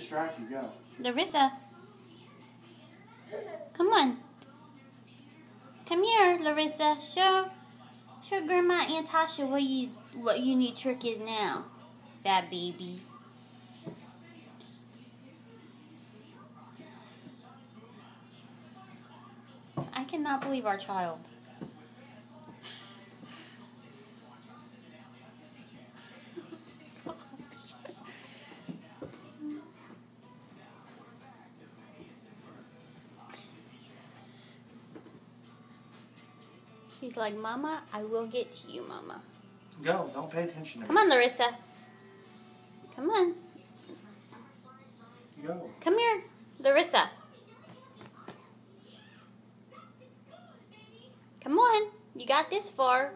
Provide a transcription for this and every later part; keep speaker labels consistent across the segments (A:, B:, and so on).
A: distract you. Go.
B: Larissa. Come on. Come here, Larissa. Show Grandma and Tasha what your new trick is now. Bad baby. I cannot believe our child. She's like, Mama, I will get to you, Mama.
A: Go. Don't pay attention to me.
B: Come on, Larissa. Come on.
A: Go.
B: Come here, Larissa. Come on. You got this far.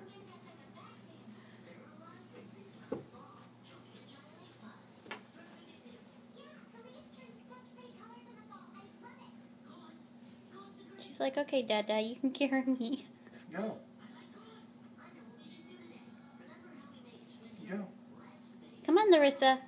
B: She's like, okay, Dada, you can carry me.
A: Go. Go.
B: Come on, Larissa.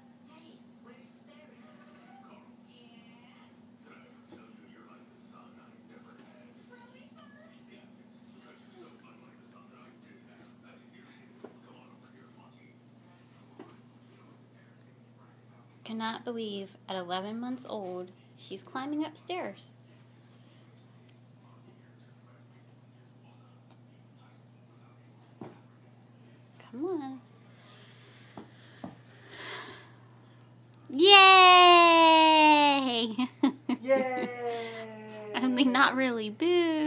B: Cannot believe at 11 months old, she's climbing upstairs. Come on. Yay!
A: Yay!
B: Only not really. Boo!